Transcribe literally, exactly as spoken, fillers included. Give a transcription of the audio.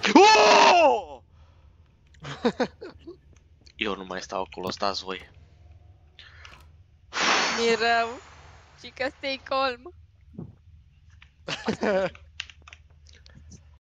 Oh! Eu nu mai stau acolo, stați voi. Mi-e rău. Și că stai calm.